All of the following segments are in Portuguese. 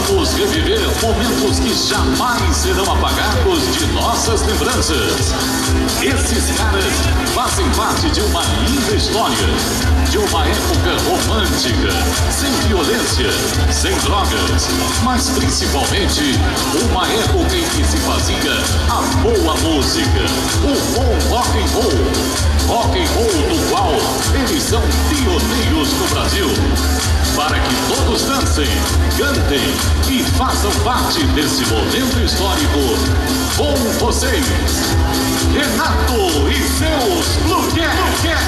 Vamos reviver momentos que jamais serão apagados de nossas lembranças. Esses caras fazem parte de uma linda história, de uma época romântica, sem violência, sem drogas, mas principalmente uma época em que se fazia a boa música, o bom rock and roll. Rock and roll do qual eles são pioneiros no Brasil. Para que todos dancem, cantem e façam parte desse momento histórico, com vocês, Renato e seus Blue Cat.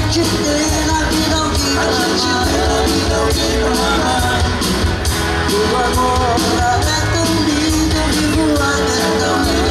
gente tem na vida alguém pra amar. O amor é tão lindo, eu vivo lamentando.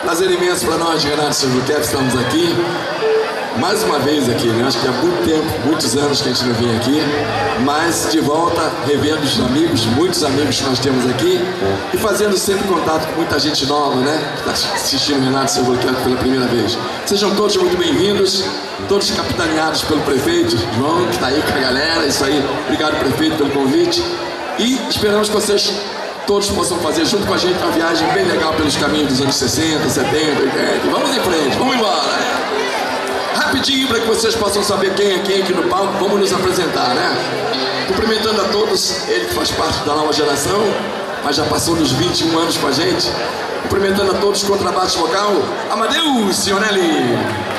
Prazer imenso para nós, Renato Silvercap, estamos aqui. Mais uma vez aqui, né? Acho que há muito tempo, muitos anos que a gente não vinha aqui, mas de volta, revendo os amigos, muitos amigos que nós temos aqui e fazendo sempre contato com muita gente nova, né? Que está assistindo o Renato Silvercap pela primeira vez. Sejam todos muito bem-vindos, todos capitaneados pelo prefeito João, que está aí com a galera. Isso aí, obrigado, prefeito, pelo convite. E esperamos que vocês todos possam fazer junto com a gente uma viagem bem legal pelos caminhos dos anos 60, 70, 80. Vamos em frente, vamos embora! Rapidinho para que vocês possam saber quem é quem aqui no palco, vamos nos apresentar, né? Cumprimentando a todos, ele que faz parte da nova geração, mas já passou dos 21 anos com a gente. Cumprimentando a todos, contrabaixo vocal, Amadeus Sionelli.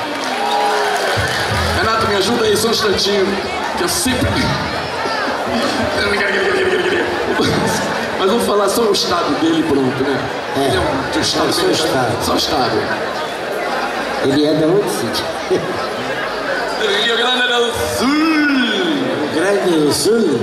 Renato, me ajuda aí só um instantinho, que eu sempre... Mas vamos falar só o estado dele e pronto, né? Ele é um estado só o estado. Só o estado. Ele é da onde, Cid? Rio Grande do Sul! Rio Grande do Sul?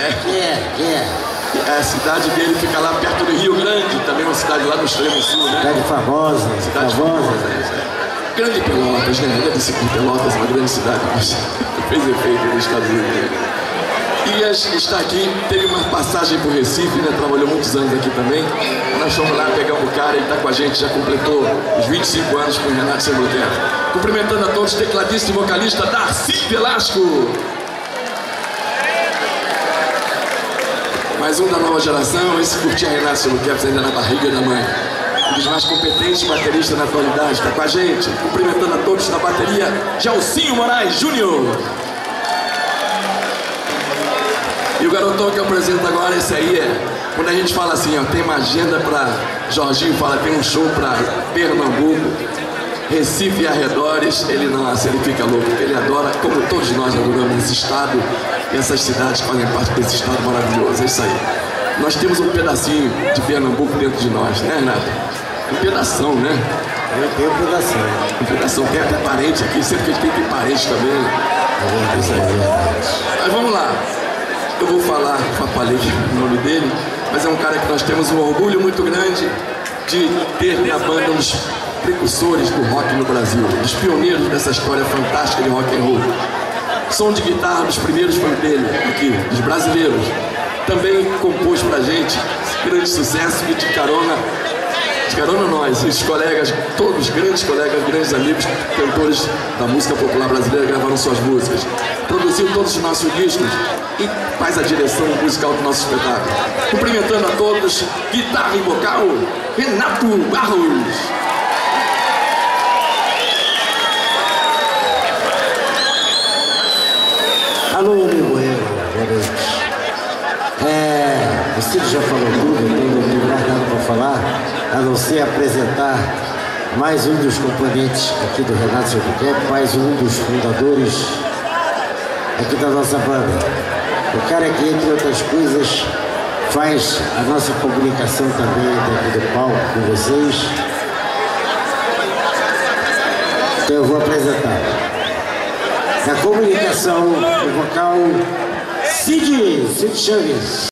A cidade dele fica lá perto do Rio Grande, também uma cidade lá no extremo sul, né? Cidade famosa. Cidade famosa. Grande Pelotas, né? Deve ser que Pelotas é uma grande cidade, mas fez efeito nos Estados Unidos. E está aqui, teve uma passagem por Recife, né? Trabalhou muitos anos aqui também. Nós fomos lá, pegamos o cara, ele está com a gente, já completou os 25 anos com o Renato Silvercap. Cumprimentando a todos, tecladista e vocalista Darcy Velasco. Mais um da nova geração, esse curtia Renato Silvercap ainda na barriga da mãe. Um dos mais competentes bateristas na atualidade, está com a gente. Cumprimentando a todos na bateria, Gelsinho Moraes Júnior. E o garotão que eu apresento agora, esse aí é, quando a gente fala assim, ó, tem uma agenda pra, Jorginho fala, tem um show pra Pernambuco, Recife e arredores, ele fica louco, porque ele adora, como todos nós adoramos esse estado e essas cidades que fazem parte desse estado maravilhoso, é isso aí. Nós temos um pedacinho de Pernambuco dentro de nós, né, Renato? Um pedação, né? Eu tenho um pedação. Um pedação, tem até parente aqui, sempre que a gente tem parente também. É isso aí. Mas vamos lá. Eu vou falar, falei o nome dele, mas é um cara que nós temos um orgulho muito grande de ter na banda uns precursores do rock no Brasil, dos pioneiros dessa história fantástica de rock and roll. Som de guitarra dos primeiros foi dele, aqui, dos brasileiros. Também compôs pra gente grande sucesso e de carona nós, os colegas, todos grandes colegas, grandes amigos, cantores da música popular brasileira gravaram suas músicas. Produziu todos os nossos discos e faz a direção musical do nosso espetáculo. Cumprimentando a todos, guitarra e vocal, Renato Barros. Alô, amigo Bueno, boa noite. O Cid já falou tudo, não tem mais nada para falar, a não ser apresentar mais um dos componentes aqui do Renato Silvercap, mais um dos fundadores aqui da nossa banda. O cara que, entre outras coisas, faz a nossa comunicação também daqui do palco com vocês. Então eu vou apresentar. Na comunicação, o vocal Cid Chaves.